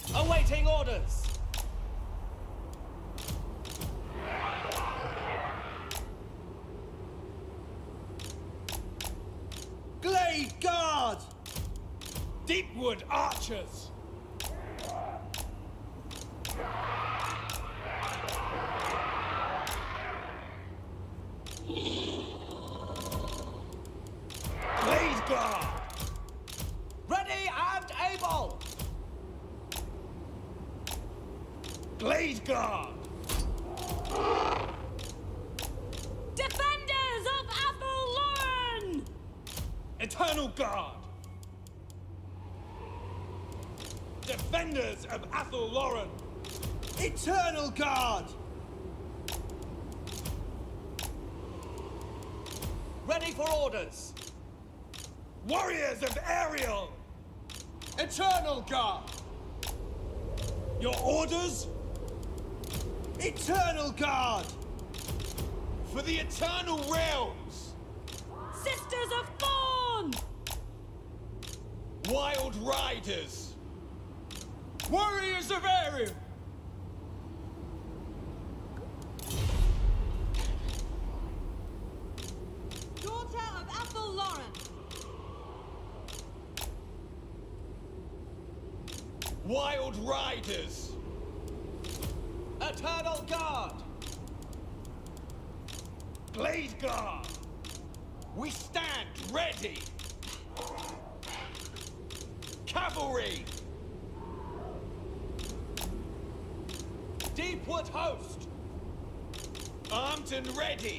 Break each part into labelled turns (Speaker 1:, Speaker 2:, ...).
Speaker 1: Awaiting orders.
Speaker 2: Glade guard!
Speaker 1: Deepwood archers. Glade guard. Ready and able. Glade guard.
Speaker 3: Defenders of Athelloren!
Speaker 1: Eternal guard. Defenders of Athelloren.
Speaker 2: Eternal guard!
Speaker 1: Ready for orders. Warriors of Ariel.
Speaker 2: Eternal guard!
Speaker 1: Your orders?
Speaker 2: Eternal guard!
Speaker 1: For the eternal realms.
Speaker 3: Sisters of Thorn!
Speaker 1: Wild riders.
Speaker 2: Warriors of Ariel!
Speaker 3: Daughter of Athelloren!
Speaker 1: Wild riders.
Speaker 2: Eternal guard!
Speaker 1: Glade guard. We stand ready. Cavalry. Deepwood host. Armed and ready.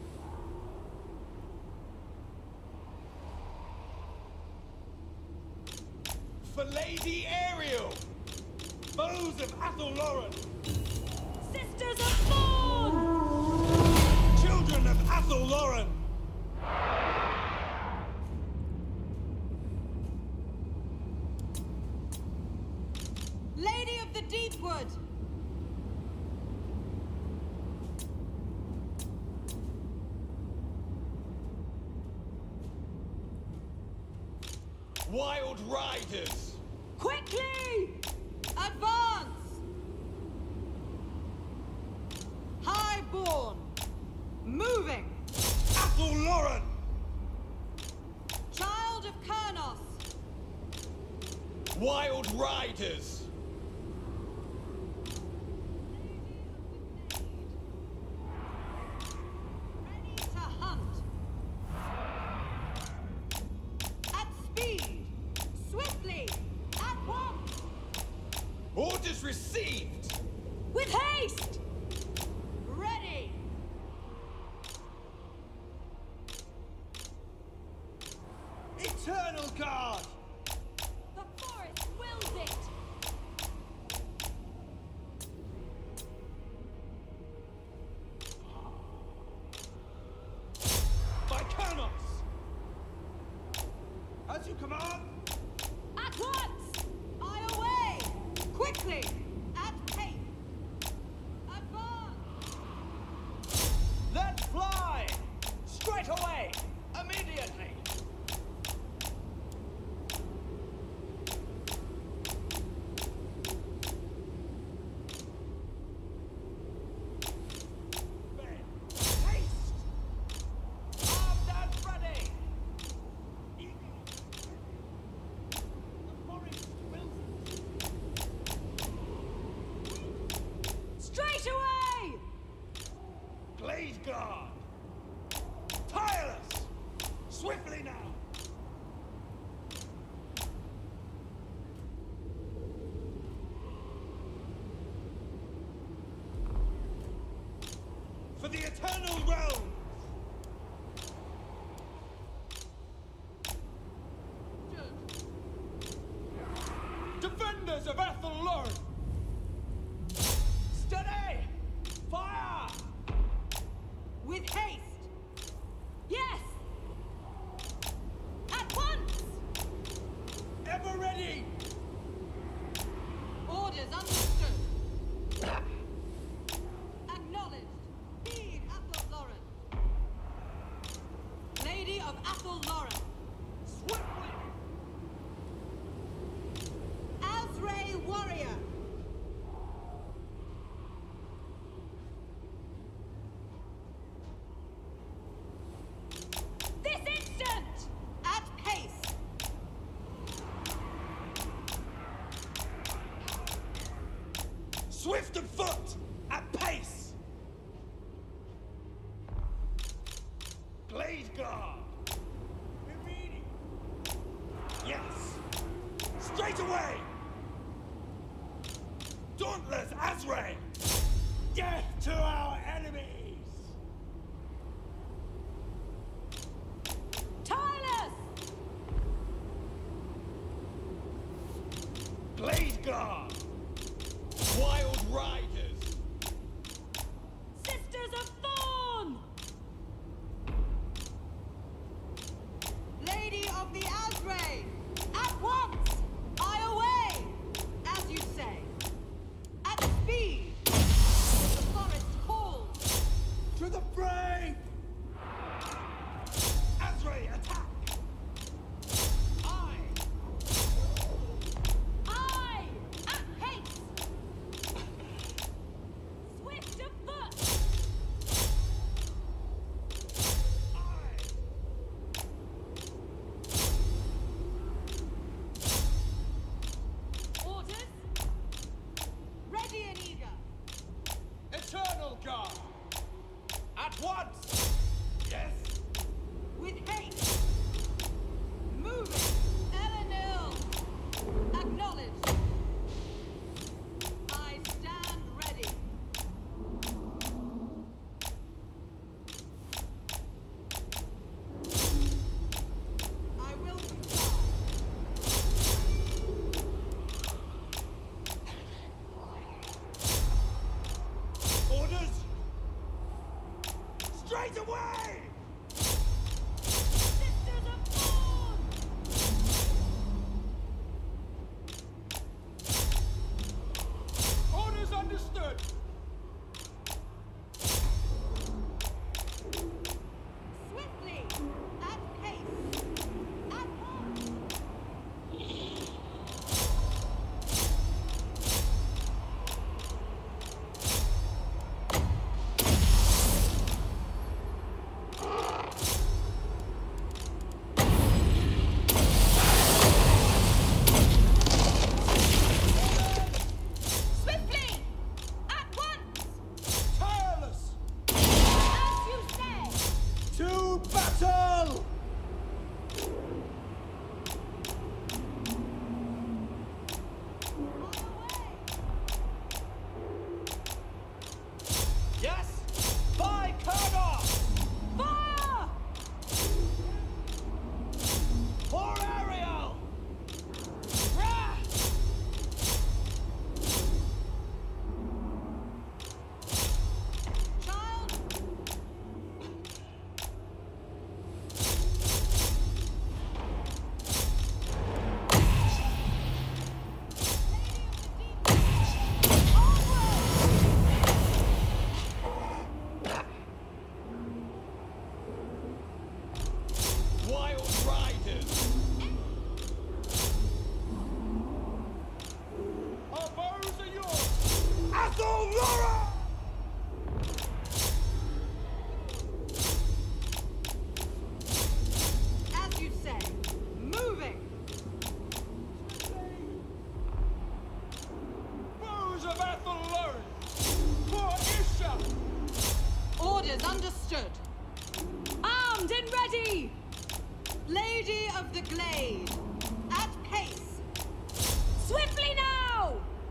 Speaker 1: For Lady Ariel. Foes of Athelloren.
Speaker 3: Sisters of Thorn!
Speaker 1: Children of Athelloren.
Speaker 3: Lady of the Deepwood!
Speaker 1: Wild riders.
Speaker 3: Quickly! Advance! Highborn! Moving!
Speaker 1: Athelloren.
Speaker 3: Child of Kernos!
Speaker 1: Wild riders.
Speaker 3: Ready to hunt! At speed! Swiftly! At once!
Speaker 1: Orders received.
Speaker 3: With haste! Ready!
Speaker 2: Eternal guard!
Speaker 3: The forest wills it!
Speaker 1: By Kernos.
Speaker 2: As you command!
Speaker 3: At once! I away! Quickly! At pace! Advance!
Speaker 1: Let's fly. Straight away. Immediately. Haste. Armed and ready. The forest wills it.
Speaker 3: Straight away!
Speaker 1: Glade guard. Tireless. Swiftly now. For the eternal realms. Defenders of Athelloren. Steady. Fire.
Speaker 3: With haste! Yes! At once!
Speaker 1: Ever ready.
Speaker 3: Orders understood. Acknowledged. Feed Athelloren.
Speaker 1: Swift of foot, at pace. Glade guard. Immediate. Yes. Straight away. Dauntless Azray. Death to our enemies.
Speaker 3: Tireless!
Speaker 1: Glade guard.
Speaker 2: Wild riders.
Speaker 3: Sisters of Thorn! Lady of the Azray! At once! I away! As you say. At speed! The forest calls!
Speaker 1: To the fray. Azray, attack.
Speaker 3: I! At pace! Swift of foot! Orders? Ready and eager!
Speaker 2: Eternal guard. At once.
Speaker 1: Yes.
Speaker 3: With haste! Moving! Elenil! Acknowledged! I stand ready! I will comply!
Speaker 1: Orders. Straight away.
Speaker 3: Sisters of Thorn!
Speaker 2: Orders understood.
Speaker 3: Swiftly! At pace! At once! Swiftly! At once!
Speaker 2: Tireless.
Speaker 3: As you say!
Speaker 1: To battle.
Speaker 3: On away!
Speaker 2: Yes. By Kurnoth.
Speaker 3: Fire!
Speaker 1: For Ariel.
Speaker 3: Rah! Child!
Speaker 2: Wild riders. Our bows are yours.
Speaker 1: Athol Laura.
Speaker 3: As you say, moving!
Speaker 2: Bows of Athelard. For Isha.
Speaker 3: Orders understood. Armed and ready! Lady of the Glade, at pace! Swiftly now!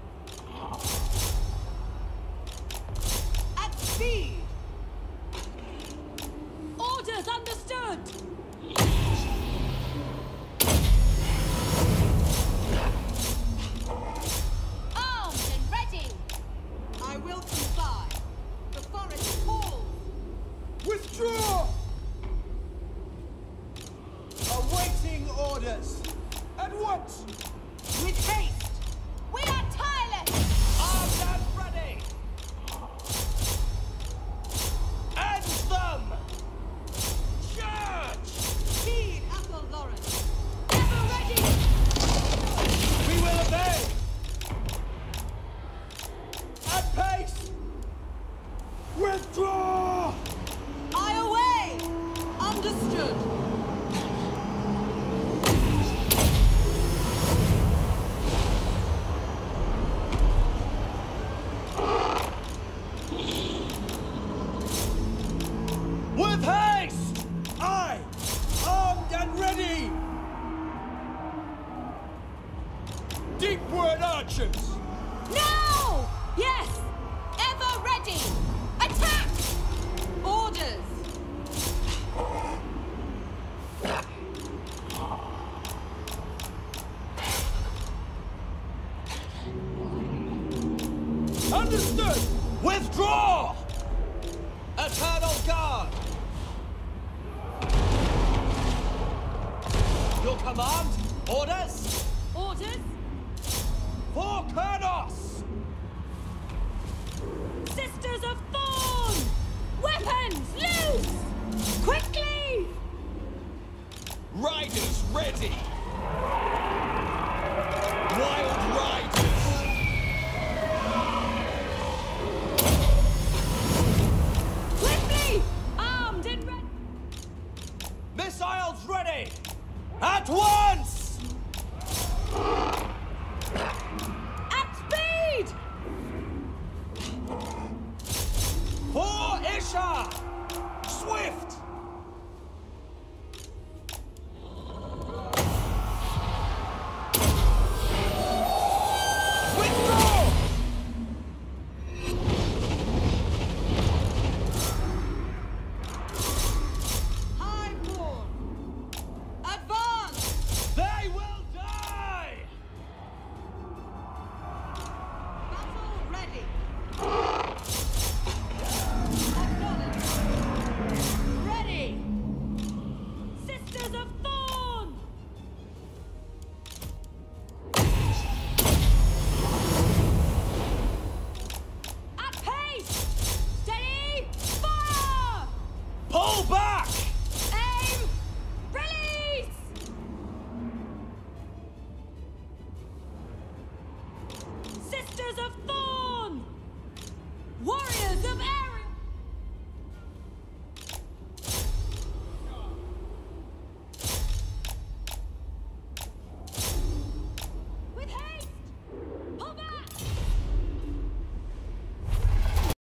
Speaker 3: At speed! Orders understood! Armed and ready! I will comply. The forest calls!
Speaker 1: Withdraw. Awaiting orders.
Speaker 2: deep-word archers!
Speaker 3: Now! Yes! Ever ready! Attack! Orders!
Speaker 2: Understood!
Speaker 1: Withdraw! Eternal Guard! Your command? Orders?
Speaker 3: Orders?
Speaker 1: For Kurnos!
Speaker 3: Sisters of Thorn! Weapons loose! Quickly!
Speaker 2: Riders ready!